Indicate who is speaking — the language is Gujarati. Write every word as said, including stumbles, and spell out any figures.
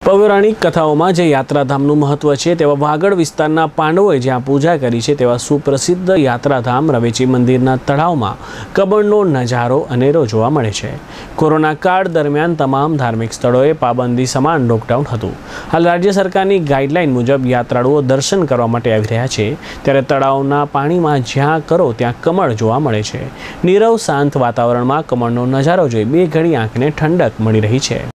Speaker 1: પૌરાણિક કથાઓમાં જે યાત્રાધામનું મહત્વ છે તેવા વાગડ વિસ્તારના પાંડવોએ જ્યાં પૂજા કરી છે તેવા સુપ્રસિદ્ધ યાત્રાધામ રવેચી મંદિરના તળાવમાં કમળનો નજારો અનેરો જોવા મળે છે। કોરોના કાળ દરમિયાન તમામ ધાર્મિક સ્થળોએ પાબંદી સમાન લોકડાઉન હતું। હાલ રાજ્ય સરકારની ગાઈડલાઈન મુજબ યાત્રાળુઓ દર્શન કરવા માટે આવી રહ્યા છે, ત્યારે તળાવના પાણીમાં જ્યાં કરો ત્યાં કમળ જોવા મળે છે। નીરવ શાંત વાતાવરણમાં કમળનો નજારો જોઈ બે ઘડી આંખને ઠંડક મળી રહી છે।